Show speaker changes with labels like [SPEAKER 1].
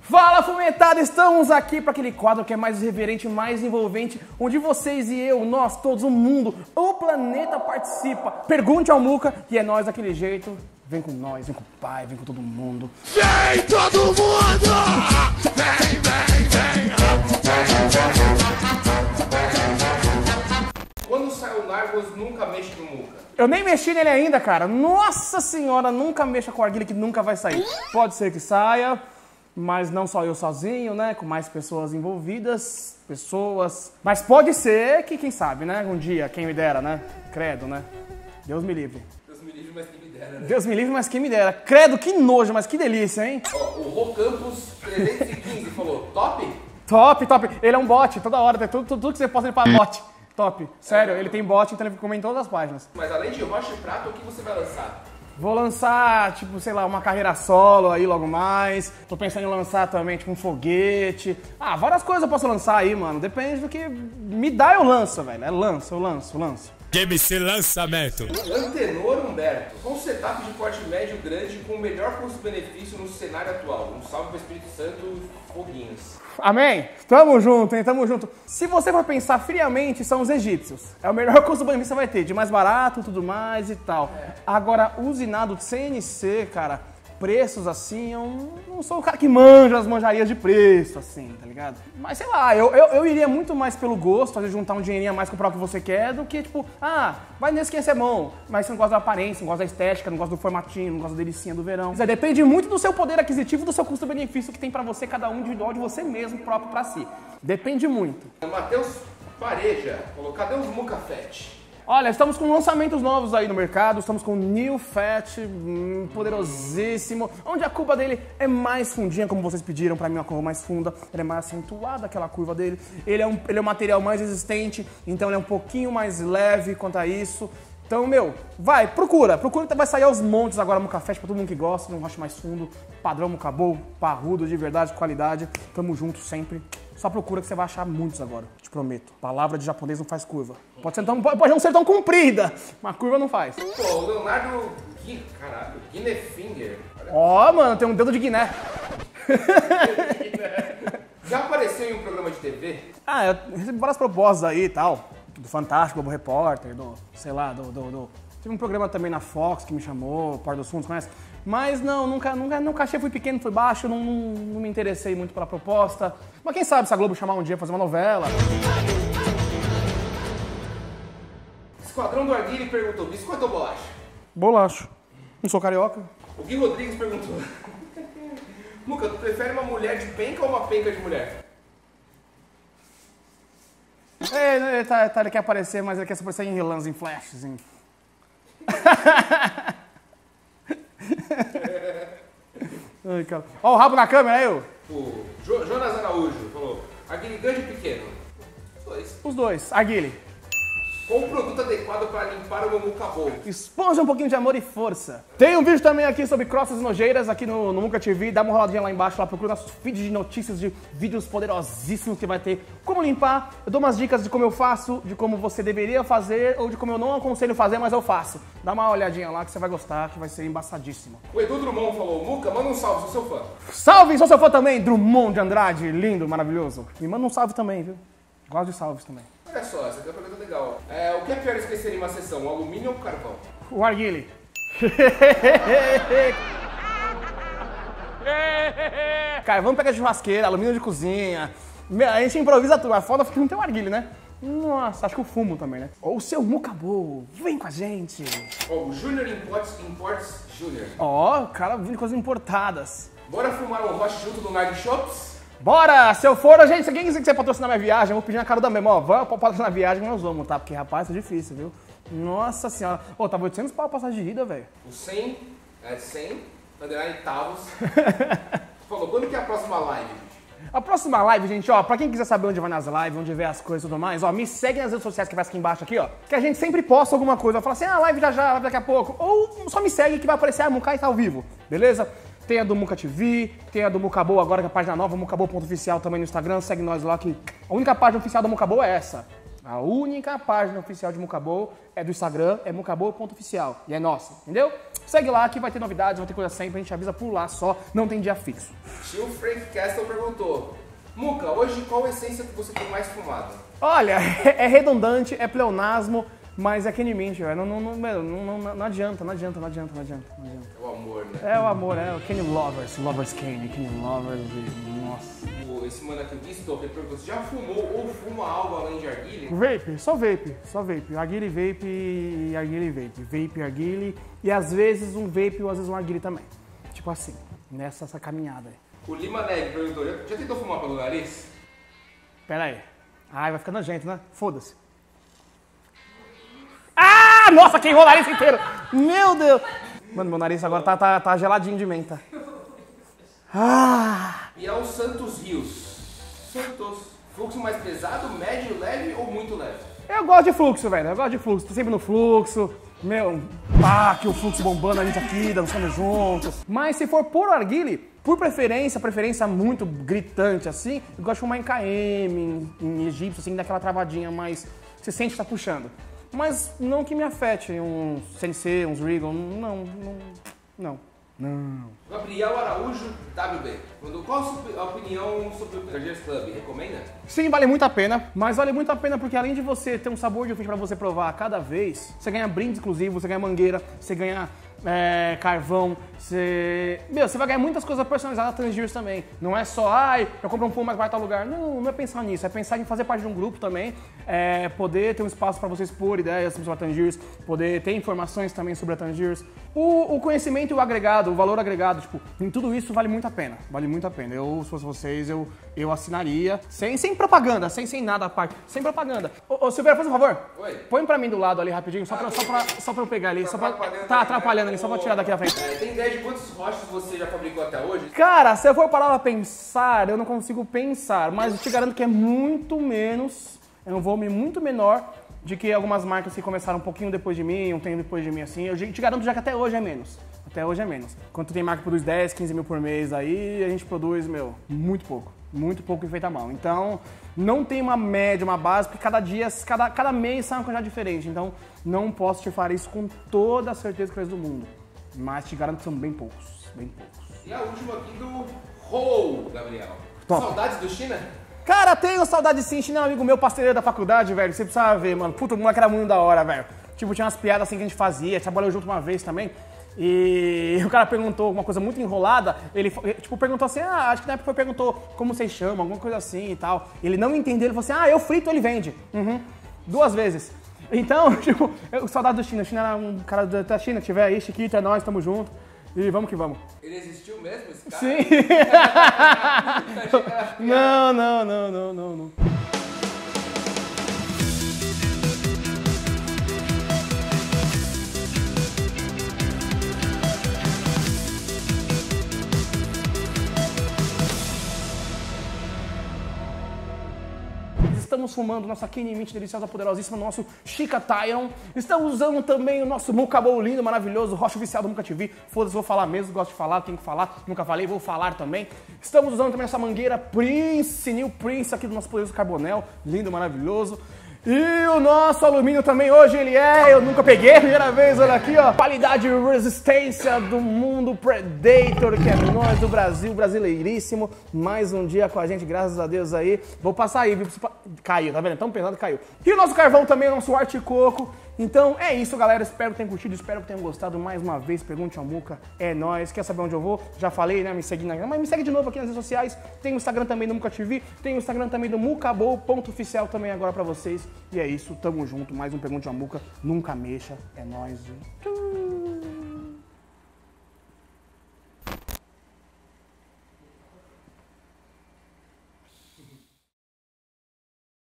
[SPEAKER 1] Fala, fumetada! Estamos aqui para aquele quadro que é mais irreverente, mais envolvente, onde vocês e eu, nós, todos, o mundo, o planeta participa. Pergunte ao Muca, que é nós daquele jeito. Vem com nós, vem com o pai, vem com todo mundo.
[SPEAKER 2] Vem todo mundo! Vem, vem, vem!
[SPEAKER 3] Quando sai o Nargos, nunca mexe no Muca.
[SPEAKER 1] Eu nem mexi nele ainda, cara. Nossa senhora, nunca mexa com a arguilha que nunca vai sair. Pode ser que saia, mas não só eu sozinho, né? Com mais pessoas envolvidas, Mas pode ser que, quem sabe, né? Um dia, quem me dera, né? Credo, né? Deus me livre.
[SPEAKER 3] Deus me livre, mas quem me dera, né?
[SPEAKER 1] Deus me livre, mas quem me dera. Credo, que nojo, mas que delícia, hein?
[SPEAKER 3] Ó, o Rocampus 315 falou, top?
[SPEAKER 1] Top, top. Ele é um bot, toda hora. Tudo que você posta ele para bot. Top. Sério, ele tem bot, então ele comenta em todas as páginas.
[SPEAKER 3] Mas além de Rocha e Prata, o que você vai lançar?
[SPEAKER 1] Vou lançar, tipo, sei lá, uma carreira solo aí logo mais. Tô pensando em lançar também, tipo, um foguete. Ah, várias coisas eu posso lançar aí, mano. Depende do que me dá, eu lanço, velho. Eu lanço.
[SPEAKER 2] Game-se lançamento.
[SPEAKER 3] Antenor Humberto. Com setup de porte médio grande com o melhor custo-benefício no cenário atual. Um salve pro Espírito Santo, foguinhos.
[SPEAKER 1] Amém? Tamo junto, hein? Tamo junto. Se você for pensar friamente, são os egípcios. É o melhor custo-benefício que você vai ter, de mais barato, tudo mais e tal. Agora, usinado de CNC, cara, preços assim, eu não sou o cara que manja as manjarias de preço, assim, tá ligado? Mas sei lá, eu iria muito mais pelo gosto, fazer juntar um dinheirinho a mais, comprar o que você quer, do que tipo, vai nesse que esse é bom, mas você não gosta da aparência, não gosta da estética, não gosta do formatinho, não gosta da delicinha do verão. Isso aí depende muito do seu poder aquisitivo, do seu custo-benefício que tem pra você, cada um individual de você mesmo, próprio pra si. Depende muito.
[SPEAKER 3] Matheus Pareja falou, cadê os Muca Fett?
[SPEAKER 1] Olha, estamos com lançamentos novos aí no mercado, estamos com o New Fat, poderosíssimo, onde a curva dele é mais fundinha, como vocês pediram pra mim, uma curva mais funda, ele é mais acentuada, aquela curva dele, ele é um material mais resistente, então ele é um pouquinho mais leve quanto a isso. Então, vai, procura, vai sair aos montes agora Muca Fat pra todo mundo que gosta, de um roche mais fundo, padrão Muca Bowl, parrudo, de verdade, qualidade, tamo junto sempre. Só procura que você vai achar muitos agora, te prometo. Palavra de japonês não faz curva. Pode não ser tão comprida, mas curva não faz.
[SPEAKER 3] Pô, o Leonardo Guinefinger.
[SPEAKER 1] Ó, mano, tem um dedo de Guiné.
[SPEAKER 3] Já apareceu em um programa de TV?
[SPEAKER 1] Eu recebi várias propostas aí e tal. Do Fantástico, Globo Repórter, Teve um programa também na Fox que me chamou, Porta dos Fundos, conhece? Mas não, nunca achei, fui pequeno, fui baixo, não me interessei muito pela proposta. Mas quem sabe se a Globo chamar um dia pra fazer uma novela.
[SPEAKER 3] Esquadrão do Arguile perguntou, biscoito ou bolacha?
[SPEAKER 1] Bolacho. Não sou carioca.
[SPEAKER 3] O Gui Rodrigues perguntou, Muca, tu prefere uma mulher de penca ou uma penca de mulher?
[SPEAKER 1] Ele quer aparecer, mas ele quer aparecer em relance, em flashes, em... Ai, cara. Ó o rabo na câmera, aí,
[SPEAKER 3] O Jonas Araújo falou, Arguile grande ou pequeno? Os dois.
[SPEAKER 1] Os dois, Arguile.
[SPEAKER 3] Qual o produto adequado para limpar o meu Muca Bowl?
[SPEAKER 1] Esponja um pouquinho de amor e força. Tem um vídeo também aqui sobre crostas nojeiras aqui no Muca TV. Dá uma roladinha lá embaixo, lá procura nossos feeds de notícias, de vídeos poderosíssimos que vai ter. Como limpar, eu dou umas dicas de como eu faço, de como você deveria fazer ou de como eu não aconselho fazer, mas eu faço. Dá uma olhadinha lá que você vai gostar, que vai ser embaçadíssimo.
[SPEAKER 3] O Edu Drummond falou, Muca, manda um salve, sou seu fã.
[SPEAKER 1] Salve, sou seu fã também, Drummond de Andrade, lindo, maravilhoso. Me manda um salve também, viu? Gosto de salves também.
[SPEAKER 3] Olha só, essa aqui é uma pergunta legal. O que é pior esquecer em uma sessão, o alumínio ou o carvão?
[SPEAKER 1] O Arguile. Carvão pega de churrasqueira, alumínio de cozinha. A gente improvisa tudo, mas foda que não tem o Arguile, né? Nossa, acho que o fumo também, né? Ou o seu Muca Bowl, vem com a gente.
[SPEAKER 3] O Junior Imports Junior.
[SPEAKER 1] O cara vindo com as importadas.
[SPEAKER 3] Bora fumar um roche junto do Night Shops?
[SPEAKER 1] Bora! Se eu for, gente, quem quiser patrocinar minha viagem, eu vou pedir na cara da mesma. Vamos patrocinar a viagem, nós vamos, tá? Porque, rapaz, é difícil, viu? Nossa senhora. Tava 800 pau a passagem de ida, velho.
[SPEAKER 3] O 100, underline Tavos, falou, quando que é a próxima live?
[SPEAKER 1] A próxima live, gente, pra quem quiser saber onde vai nas lives, onde vê as coisas e tudo mais, me segue nas redes sociais que vai aqui embaixo aqui, que a gente sempre posta alguma coisa. Fala assim, live já, live daqui a pouco. Ou só me segue que vai aparecer, Muca tá ao vivo, beleza? Tem a do Muca TV, tem a do Muca Bowl agora, que é a página nova, mucabowl.oficial também no Instagram. Segue nós lá, que a única página oficial do Muca Bowl é essa. A única página oficial de Mucabol é do Instagram, é mucabol.oficial. E é nossa, entendeu? Segue lá que vai ter novidades, vai ter coisa sempre, a gente avisa por lá só, não tem dia fixo.
[SPEAKER 3] Tio Frank Castle perguntou: Muca, hoje qual essência que você tem mais fumado?
[SPEAKER 1] Olha, é redundante, é pleonasmo, mas é Kenny Mint, velho. Não adianta.
[SPEAKER 3] É o amor, né?
[SPEAKER 1] É o amor, é o Kenny Lovers Kenny Lovers, nossa.
[SPEAKER 3] Esse mano aqui, Visto, ele perguntou: você já fumou ou fuma algo além de arguile?
[SPEAKER 1] Vape, só vape. Arguile vape e arguile vape. Vape, arguile e às vezes um vape ou às vezes um arguile também. Tipo assim, essa caminhada aí.
[SPEAKER 3] O Lima Neg perguntou: já tentou fumar pelo nariz?
[SPEAKER 1] Pera aí. Ai, vai ficar nojento, né? Foda-se. Ah, nossa, queimou o nariz inteiro. Meu Deus. Mano, meu nariz agora tá geladinho de menta. Ah.
[SPEAKER 3] E é o Santos Rios. Fluxo mais pesado, médio, leve ou muito leve?
[SPEAKER 1] Eu gosto de fluxo, velho. Eu gosto de fluxo. Tô sempre no fluxo. Meu, que o fluxo bombando, a gente aqui, dançando juntos. Mas se for por arguile, por preferência muito gritante assim, eu gosto de fumar em KM, em egípcio, assim, daquela travadinha, mas você sente que tá puxando. Mas não que me afete, uns CNC, uns Regal, não.
[SPEAKER 3] Gabriel Araújo, WB. Qual a sua opinião sobre o Tangers Club? Recomenda?
[SPEAKER 1] Sim, vale muito a pena, mas vale muito a pena porque além de você ter um sabor diferente pra você provar a cada vez, você ganha brinde exclusivo, você ganha mangueira, você ganha carvão, você vai ganhar muitas coisas personalizadas da Tangiers também. Não é só, eu compro um fumo, mas vai a tal lugar. Não é pensar nisso, é pensar em fazer parte de um grupo também, poder ter um espaço para você expor ideias sobre a Tangiers, poder ter informações também sobre a Tangiers. O conhecimento e o agregado, o valor agregado, tipo, em tudo isso vale muito a pena. Vale muito a pena. Eu, se fosse vocês, eu assinaria, sem propaganda, sem nada à parte, sem propaganda. Ô Silveira, faz um favor.
[SPEAKER 3] Oi.
[SPEAKER 1] Põe pra mim do lado ali rapidinho, só pra eu pegar ali. Tá atrapalhando ali, só pra tirar daqui da frente.
[SPEAKER 3] Tem ideia de quantos rochas você já fabricou até hoje?
[SPEAKER 1] Cara, se eu for parar pra pensar, eu não consigo pensar, mas eu te garanto que é muito menos, é um volume muito menor de que algumas marcas que começaram um pouquinho depois de mim, um tempo depois de mim, assim. Eu te garanto já que até hoje é menos. Até hoje é menos. Quando tem marca que produz 10, 15 mil por mês aí, a gente produz, muito pouco. Muito pouco e feito à mão. Então, não tem uma média, uma base, porque cada mês sai uma coisa diferente. Então, não posso te falar isso com toda a certeza que faz do mundo. Mas te garanto que são bem poucos.
[SPEAKER 3] E a última aqui do Rou, Gabriel.
[SPEAKER 1] Top.
[SPEAKER 3] Saudades do China?
[SPEAKER 1] Cara, tenho saudade sim. China é um amigo meu, parceiro da faculdade, velho. Você precisava ver, mano. Puta, o moleque era muito da hora, velho. Tipo, tinha umas piadas assim que a gente fazia. Trabalhou junto uma vez também. E o cara perguntou uma coisa muito enrolada. Ele, tipo, perguntou assim, acho que na época perguntou como vocês chamam, alguma coisa assim e tal. Ele não entendeu, ele falou assim, eu frito, ele vende. 2 vezes. Então, tipo, saudade do China. O China era um cara da China, que tiver aí, Chiquito, é nóis, tamo junto. E vamos que vamos.
[SPEAKER 3] Ele existiu mesmo, esse cara?
[SPEAKER 1] Sim. Não. Estamos fumando nossa Kenny Mint deliciosa, poderosíssima, nosso Chica Tyron. Estamos usando também o nosso Mucabol lindo, maravilhoso, rocha oficial do Muca TV. Foda-se, vou falar mesmo, gosto de falar, tenho que falar. Nunca falei, vou falar também. Estamos usando também essa mangueira Prince, New Prince aqui do nosso poderoso Carbonel. Lindo, maravilhoso. E o nosso alumínio também hoje eu nunca peguei, primeira vez, olha aqui, ó. Qualidade e resistência do mundo Predator, que é nós do Brasil, brasileiríssimo. Mais um dia com a gente, graças a Deus aí. Vou passar aí, viu? Caiu, tá vendo? Tão pesado que caiu. E o nosso carvão também, o nosso arte coco. Então é isso, galera. Espero que tenham curtido, espero que tenham gostado. Mais uma vez, Pergunte ao Muca. É nóis. Quer saber onde eu vou? Já falei, né? Me segue mas me segue de novo aqui nas redes sociais. Tem o Instagram também do Muca TV. Tem o Instagram também do mucabol.oficial também agora pra vocês. E é isso, tamo junto. Mais um Pergunte ao Muca. Nunca mexa. É nóis. Tchau.